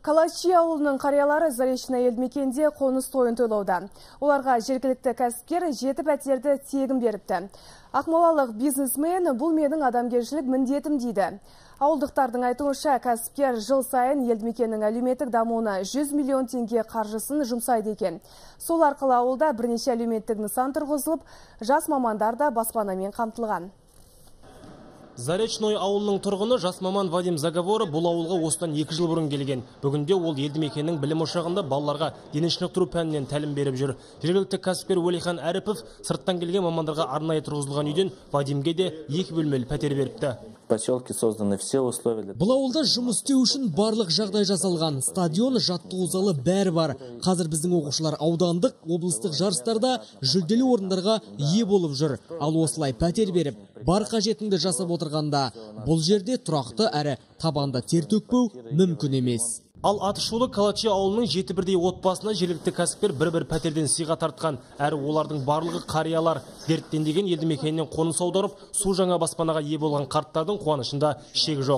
Калачи ауылының қариялары Заречный елдімекенде қоныс тойын тойлауда. Оларға жергілікті кәсіпкер 7 пәтерді тегін беріпті. Ақмолалық бизнесмен бұл менің адамгершілік міндетім дейді. Ауылдықтардың айтуынша кәсіпкер жыл сайын елдімекеннің әлеуметтік дамуына 100 миллион теңге қаржысын жұмсайды екен. Сол арқылы ауылда бірнеше әлеуметтік нысан тұрғызылып, жас мамандар да баспанамен қамтылған. Заречной ауылының тұрғыны жас маман Вадим Заговоры бұл ауылға осыдан 2 жыл бұрын келген. Бүгінде ол елді мекеннің білім ошағында балаларға дене шынықтыру пәнінен тәлім беріп жүр. Жергілікті кәсіпкер Уәлихан Әріпов сырттан келген мамандарға арнайы тұрғызылған үйден Вадимге де 2 бөлмелі пәтер беріпті. Поселке созданы все условия. Бұл ауылда жұмыс істеу үшін барлық жағдай жасалған. Стадион, жаттығу залы бәрі бар. Қазір біздің оқушылар аудандық, облыстық жарыстарда жүлделі орындарға ие болып жүр. Ал осылай пәтер беріп, бар қажетіңді жасап отырғанда, бұл жерде тұрақты әрі табанда тер төкпеу мүмкін емес. Ал Атышулы Калачи ауылының 7 бірдей отбасына жергілікті кәсіпкер бір пәтерден сыйға тартқан. Әрі олардың барлығы қариялар. Дерттенген елді мекенінен қоныс аударып, су жаңа баспанаға ие болған қарттардың қуанышында шек жоқ.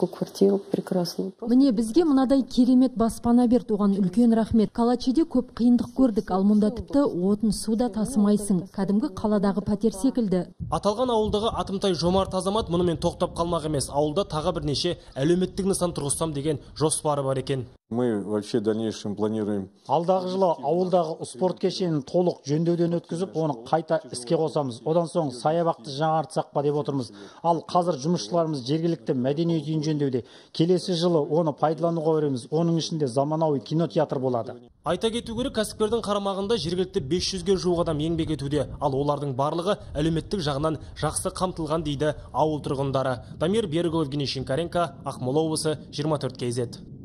Міне бізде мынадай керемет баспана берді, оған үлкен рахмет. Калачиде көп қиындық көрдік, ал мұнда тіпті отын суда тасымайсың. Кәдімгі қаладағы пәтер секілді. Аталған ауылдағы атымтай жомарт азамат мұнымен тоқтап қалмақ емес. Ауылда тағы бірнеше әлеуметтік нысан тұрғызсам деген жоспары бар екен. Мы вообще в дальнейшем планируем. Алдағы жылы ауылдағы спорт кешенін толық жөндеуден өткізіп, оны қайта іске қосамыз. Одан соң саябақты жаңартсақ па деп отырмыз. Ал қазір жұмысшыларымыз жергілікті мәдениет үйін жөндеуде. Келесі жылы оны пайдалануға береміз. Оның ішінде заманауи кинотеатр болады. Айта кету керек, кәсіпкердің қарамағында жергілікті 500-ге жуық адам еңбек етуде. Ал олардың барлығы әлеуметтік жағынан жақсы қамтылған дейді ауыл тұрғындары. Дамир Берікұлы, Евгений Шинкаренко, Ақмола облысы, 24 KZ.